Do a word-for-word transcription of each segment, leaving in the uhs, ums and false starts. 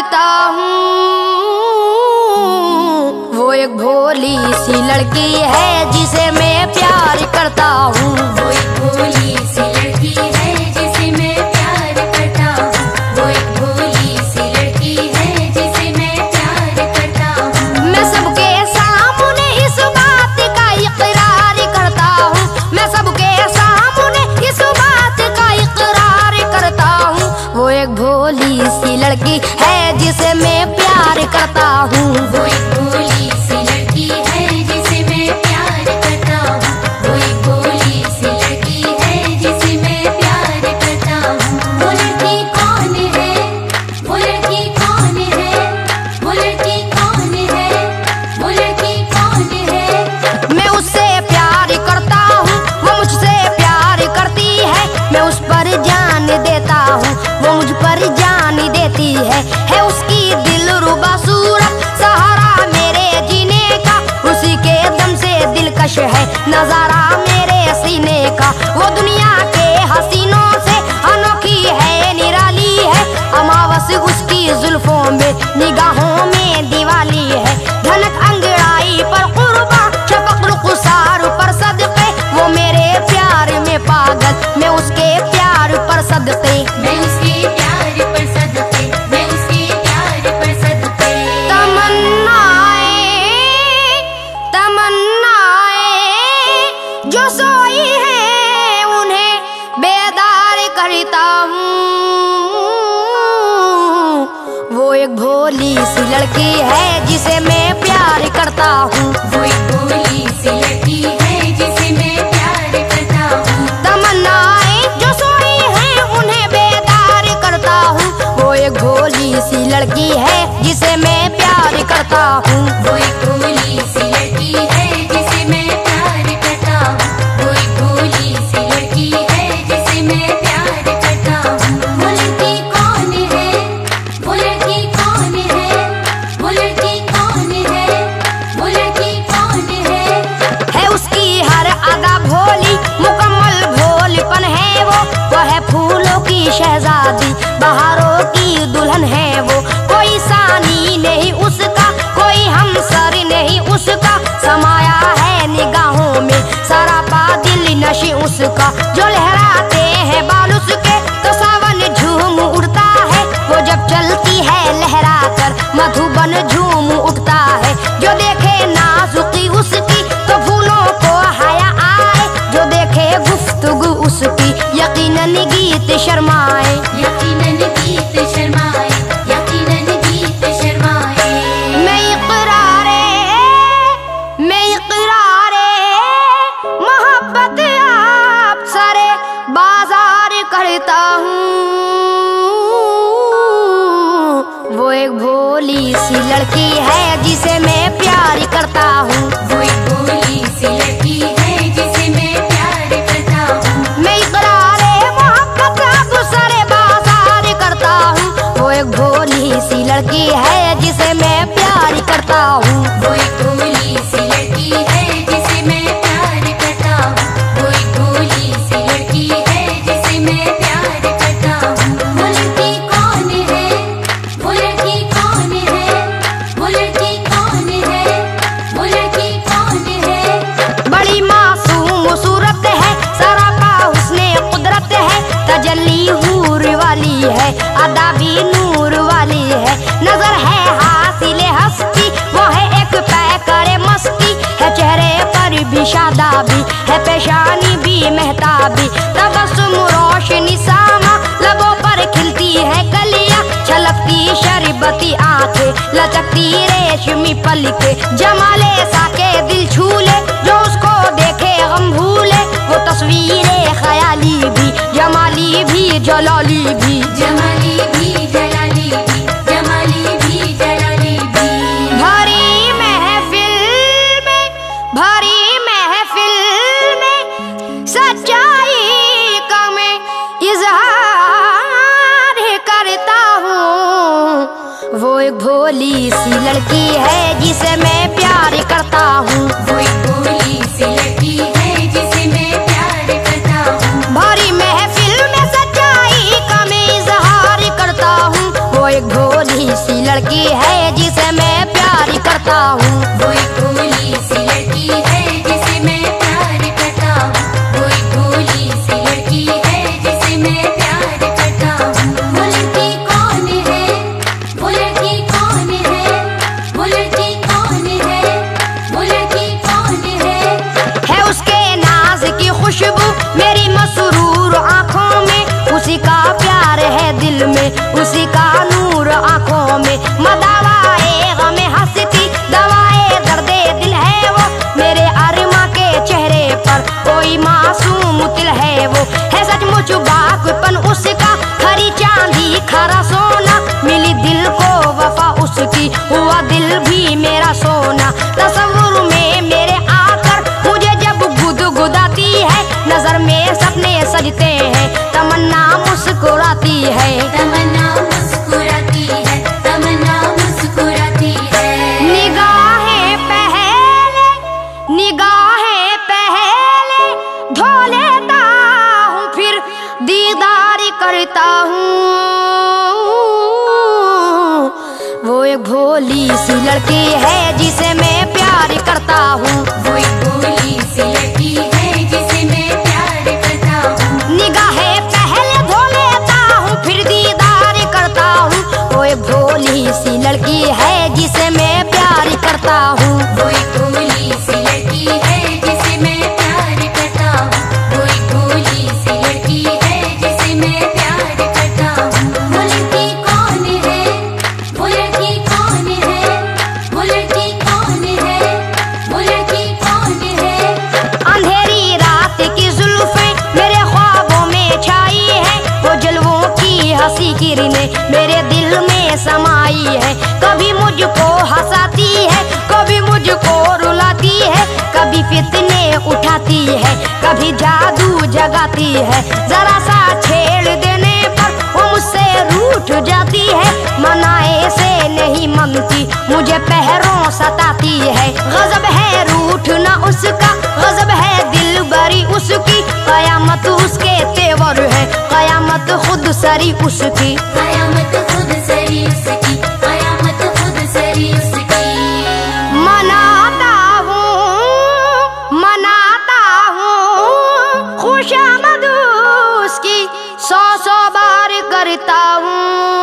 करता हूँ। वो एक भोली सी लड़की है जिसे मैं प्यार करता हूँ। वो एक भोली सी लड़की है जिसे मैं प्यार करता हूँ। वो एक भोली सी लड़की है जिसे मैं प्यार करता हूँ। मैं सबके सामने इस बात का इकरार करता हूँ। मैं सबके सामने इस बात का इकरार करता हूँ। वो एक भोली सी लड़की है जिसे मैं प्यार करता हूँ। वो एक भोली सी लड़की है जिसे मैं प्यार करता हूँ। वो एक भोली सी लड़की है जिसे मैं प्यार करता हूँ। वो लड़की कौन है? वो लड़की कौन है? वो लड़की कौन है? वो लड़की कौन है? मैं उससे प्यार करता हूँ, वो मुझसे प्यार करती है। मैं उस पर जान देता हूँ, वो मुझ पर जान देती है। है उसकी दिलरुबा सूरत सहारा मेरे जीने का। उसी के दम से दिलकश है नजारा मेरे सीने का। वो दुनिया के हसीनों से अनोखी है, निराली है। अमावस उसकी जुल्फों में, निगाहों में दिवाली है। धनक अंगड़ाई पर कुर्बा, शफक रुखसार पर सदके। वो मेरे प्यार में पागल, मैं उसके प्यार पर सदके। मैं उसके प्यार पर सदके, मैं उसके प्यार पर सदके। तमन्नाएं तमन्नाएं जो सोई है उन्हें बेदार करता हूँ। वो एक भोली सी लड़की है जिसे मैं प्यार करता हूँ। वो एक भोली सी लड़की है जिसे मैं प्यार करता हूँ। तमन्नाएं जो सोई हैं उन्हें बेदार करता हूँ। वो एक भोली सी लड़की है जिसे मैं प्यार करता हूँ। वो एक भोली सी लड़की है जिसे मैं प्यार करता हूँ। वो एक भोली सी लड़की है जिसे मैं प्यार करता हूँ। वो लड़की कौन है? वो लड़की कौन है? वो लड़की कौन है? वो लड़की कौन है? है उसकी हर अदा भोली, मुकम्मल भोलपन है वो। वो है फूलों की शहजादी, बहारों की दुल्हन है वो। कोई सानी नहीं उसका, कोई हमसर नहीं उसका। समाया है निगाहों में सरापा दिल नशी उसका। जो लहराते हैं बाल उसके तो सावन झूम उड़ता है। वो जब चलती है लहरा कर मधुबन झूम उठता है। जो देखे नाजुकी उसकी तो फूलों को हया आए। जो देखे गुफ्तगू उसकी यकीनन गीत शर्माए। यकीनन गीत शर्माए, यकीनन गीत शर्माए। मैं इकरारे मैं इकरारे मोहब्बत आप सारे बाजार करता हूँ। वो एक भोली सी लड़की है जिसे मैं प्यार करता हूँ। वो एक भोली सी लड़की है जिसे मैं प्यार करता हूँ। मैं इकरारे मोहब्बत आप सारे बाजार करता हूँ। वो एक भोली सी लड़की है जिसे मैं प्यार करता हूँ। वो एक भोली सी लड़की है जिसे मैं प्यार करता हूँ। वो एक भोली सी लड़की है जिसे मैं प्यार करता हूँ। वो लड़की कौन है? वो लड़की कौन है? वो लड़की कौन है? वो लड़की कौन है? बड़ी मासूम सूरत है, सरापा हुस्ने कुदरत है। तजल्ली हूर वाली है, अदा भी नूर वाली है। नजर है हासिल हस्ती, वो है एक पैकर मस्ती। है चेहरे पर भी शादाबी, है पेशानी भी मेहताबी। तबस्सुम रोशनी सामा, लबों पर खिलती है कलियां। छलकती शरबती आंखें, लचकती रेशमी पलके। जमाले साके दिल छूले, जो उसको देखे गम भूले। वो तस्वीरें ख्याली भी, जमाली भी जलाली भी। जमाली भी जलाली भी, जमाली भी जलाली भी। भरी महफिल में, भरी महफिल में सच्चाई का मैं इजहार करता हूँ। वो एक भोली सी लड़की है जिसे मैं प्यार करता हूँ। वो एक भोली सी लड़की है जिसे मैं प्यार करता हूँ। भरी महफिल में सच्चाई का मैं इजहार करता हूँ। वो एक भोली सी लड़की है जिसे मैं प्यार करता हूँ। वो एक भोली सी लड़की है जिसे मैं प्यार करता हूँ। वो एक भोली सी लड़की है जिसे मैं प्यार करता हूँ। वो लड़की कौन है? वो लड़की कौन है? वो लड़की कौन है? वो लड़की कौन है? है उसके नाज की खुशबू मेरी मसरूर आँखों में, उसी का प्यार है दिल में, उसी का नूर आँखों में। मदावाए गमे हंसती दवाए दर्दे दिल है वो, मेरे अरमा के चेहरे पर कोई मासूम तिल है वो। है सचमुच बाकपन उसका, खरी चांदी खरा सोना, मिली दिल को वफा उसकी, हुआ दिल भी मेरा सोना। तसव्वुर में मेरे आकर मुझे जब गुदगुदाती है, नजर में सपने सजते हैं, तमन्ना मुस्कुराती है। तमन्ना मुस्कुराती है, तमन्ना मुस्कुराती है। निगाहें पहले निगाहें पहले धो लेता हूँ, फिर दीदार करता हूँ। वो एक भोली सी लड़की है जिसे मैं प्यार करता हूँ। वो एक भोली सी लड़की है जिसे मैं प्यार करता हूँ। निगाहें पहले धो लेता हूँ, फिर दीदार करता हूँ। वो एक भोली सी लड़की है जिसे मैं प्यार करता हूँ। वो एक भोली सी लड़की है जिसे मैं प्यार करता हूँ। वो एक भोली सी लड़की है जिसे मैं प्यार करता हूँ। वो लड़की कौन है? वो लड़की कौन है? वो लड़की कौन है? वो लड़की कौन है? अंधेरी रात की जुल्फें मेरे ख्वाबों में छाई है, वो जलवों की हंसी किरणें मेरे दिल में समाई है। कभी मुझको हंसाती है, कभी मुझको रुलाती है, कभी फितने उठाती है, कभी जादू जगाती है। जरा सा छेड़ देने पर वो मुझसे रूठ जाती है, मनाए से नहीं मनती, मुझे पहरों सताती है। गजब है रूठना उसका, गजब है दिल बरी उसकी, कयामत उसके तेवर है, कयामत खुद सरी उसकी। कयामत खुद सरी उसकी, कयामत खुद सरी उसकी। मनाता हूँ मनाता हूँ खुशामद उसकी, सौ सौ बार करता हूँ।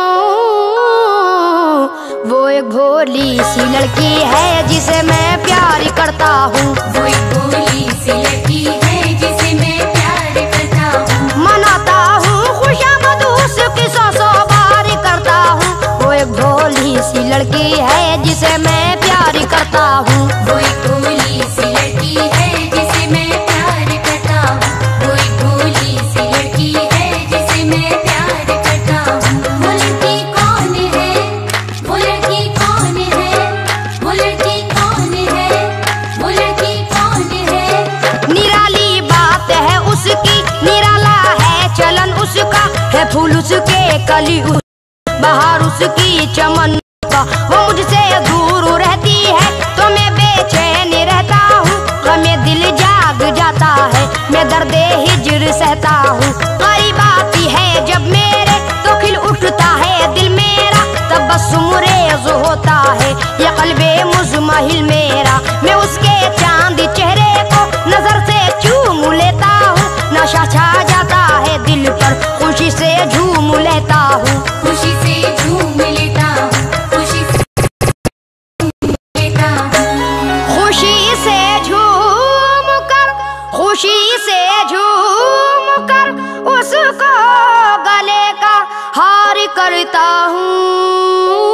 वो एक भोली सी लड़की है जिसे मैं प्यार करता हूँ। वो एक भोली सी लड़की है जिसे मैं प्यार करता हूँ। मनाता हूँ खुशामद उसकी, सौ सौ बार करता हूँ। वो एक भोली सी लड़की है जिसे मैं प्यार करता हूँ। वो एक भोली सी लड़की है जिसे मैं प्यार करता हूँ। वो एक भोली सी लड़की है जिसे मैं प्यार करता हूँ। वो लड़की कौन है? वो लड़की कौन है? वो लड़की कौन है? वो लड़की कौन है? निराली बात है उसकी, निराला है चलन उसका, है फूल उसके कली उस, बाहर उसकी चमन का। वो मुझसे दूर रहती है तो मैं बेचैन रहता हूँ, हमें दिल जाग जाता है, मैं दर्दे हिज्र सहता हूँ। करीब आती है जब मेरे तो खिल उठता है दिल मेरा, तबस्सुम रेज़ होता है ये क़ल्बे मुज़महिल मेरा। मैं उसके चांद चेहरे को नजर से चूम लेता हूँ, नशा छा जाता है दिल पर, खुशी से झूम लेता हूँ। खुशी से झूम लेता हूँ, खुशी से लेता हूँ। खुशी से झूम कर खुशी से झूम कर उसको गले का हार करता हूँ।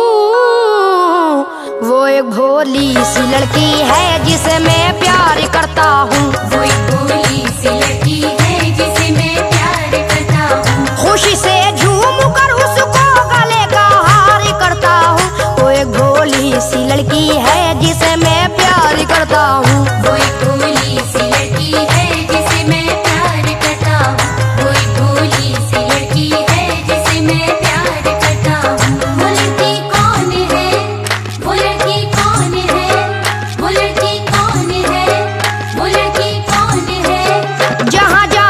वो एक भोली सी लड़की है जिसे मैं प्यार करता हूँ। वो एक भोली सी लड़की है जिसे मैं प्यार करता हूँ। खुशी से झूम कर उसको गले का हार करता हूँ। वो एक भोली सी लड़की है जिसे मैं प्यार करता हूँ। वो एक भोली सी लड़की है जिसे मैं प्यार करता हूँ। वो एक भोली सी लड़की है जिसे मैं प्यार करता हूँ। वो लड़की कौन है? वो लड़की कौन है? वो लड़की कौन है? वो लड़की कौन है? जहाँ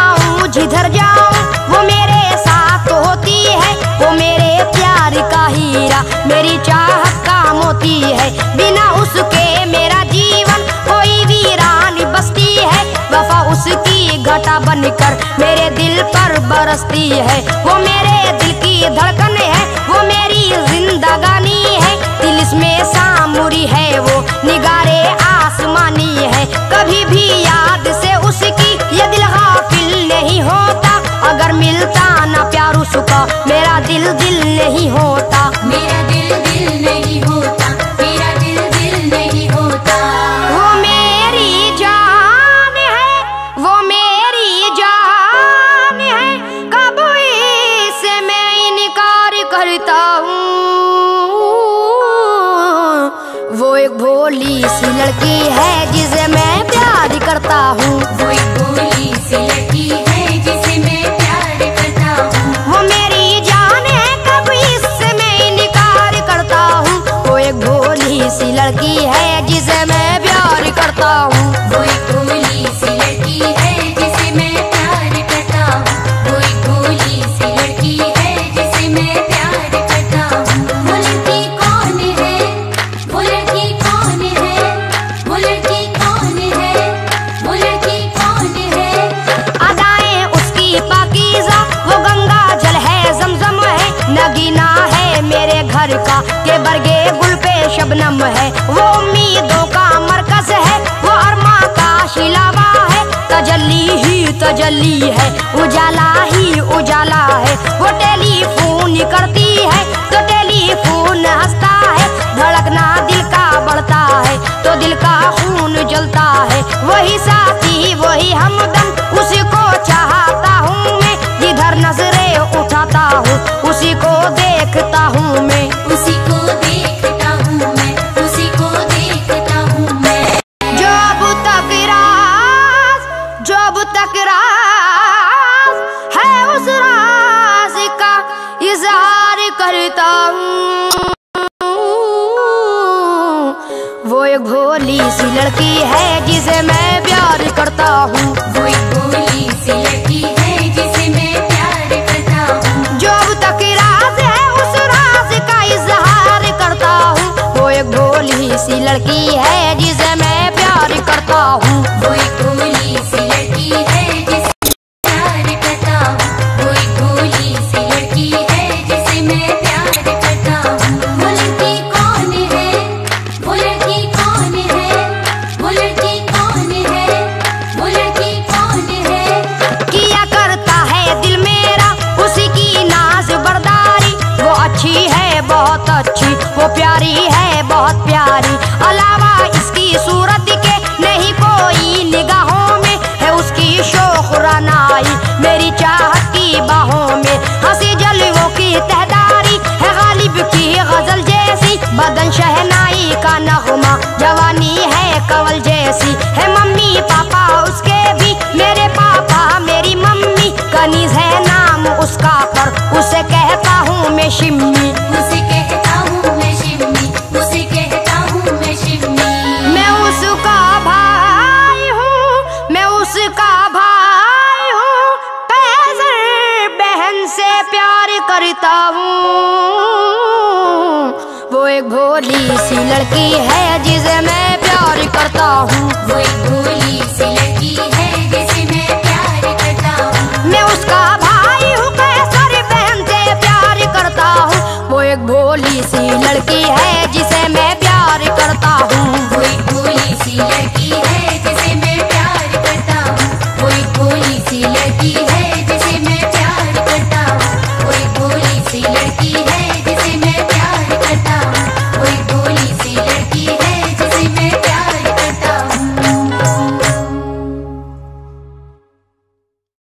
मेरी चाहत का मोती है, बिना उसके मेरा जीवन कोई वीरान बसती है। वफा उसकी घटा बनकर मेरे दिल पर बरसती है, वो मेरे दिल की धड़कन है, वो मेरी जिंदगानी है। दिल इसमें सामुरी है, वो निगारे आसमानी है, कभी भी याद से उसकी ये दिल गाफिल नहीं होता। अगर मिलता ना प्यार उसका मेरा दिल दिल नहीं होता, मेरा दिल दिल नहीं होता, मेरा दिल दिल नहीं होता। वो मेरी जान है, वो मेरी जान है, कब इससे मैं इनकार करता हूँ। वो एक भोली सी लड़की है जिसे मैं प्यार करता हूँ, वो एक भोली सी लड़की है जिसे मैं प्यार करता हूँ। वो मेरी जान है, कब इससे मैं इनकार करता हूँ। वो एक भोली सी लड़की है जिसे मैं प्यार करता हूँ, वो एक भोली सी लड़की है जिसे मैं प्यार करता हूँ। वो एक भोली सी लड़की है जिसे मैं प्यार करता हूँ। वो लड़की कौन है, वो लड़की कौन है, वो लड़की कौन है, वो लड़की कौन है। अदाएं उसकी पाकीज़ा, वो गंगा जल है, जमजम है, नगीना है मेरे घर का, के बरगे गुल पे शबनम है। वो उम्मीदों का मरकज है, वो अरमा का शिलावा है, तजल्ली ही तजल्ली है, उजाला ही उजाला है। वो टेलीफोन करती है तो टेलीफोन हंसता है, धड़कना दिल का बढ़ता है तो दिल का खून जलता है। वही साथी वही हमदम, उसी को चाहता हूँ मैं, जिधर नजरें उठाता हूँ उसी को देखता हूँ मैं, उसी को देखता हूँ मैं, उसी को देखता हूँ मैं। जब तक राज जब तक राज है उस राज का इजहार करता हूँ। वो एक भोली सी लड़की है जिसे मैं प्यार करता हूँ, वो एक भोली सी लड़की है जिसे मैं प्यार करता हूँ। जब तक राज है उस राज का इजहार करता हूँ। वो एक भोली सी लड़की है जिसे मैं प्यार करता हूँ, वो एक भोली सी लड़की है जिसे प्यार करता हूँ। वो एक भोली सी लड़की है जिसे मैं प्यार करता हूँ। वो लड़की कौन है, वो लड़की कौन है, वो लड़की कौन है, वो लड़की कौन है। किया करता है दिल मेरा उसी की नाज बरदारी, वो अच्छी है बहुत अच्छी, वो प्यारी है बहुत प्यारी, अलावा इसकी सूरत के नहीं कोई निगाहों में, है उसकी शोख रनाई मेरी चाहत की बाहों में। हंसी जलवों की तहदारी है गालिब की गजल जैसी, बदन शहनाई का नगमा, जवानी है कवल जैसी, है मम्मी पापा उसके भी, मेरे पापा मेरी मम्मी, कनीज है नाम उसका पर उसे कहता हूँ मैं शिम्मी, उसे कहता हूँ मैं शिम्मी, उसे कहता हूँ मैं शिम्मी। मैं उसका भाई हूँ, मैं उसका भाई हूँ, पैजर बहन से प्यार करता हूँ। वो एक भोली सी लड़की है जिसे मैं प्यार करता हूँ, वो एक भोली सी लड़की है जिसे मैं प्यार करता हूँ। मैं उसका भाई हूँ, पैजर बहन से प्यार करता हूँ। वो एक भोली सी लड़की है जिसे मैं प्यार करता हूँ, वो एक भोली सी लड़की है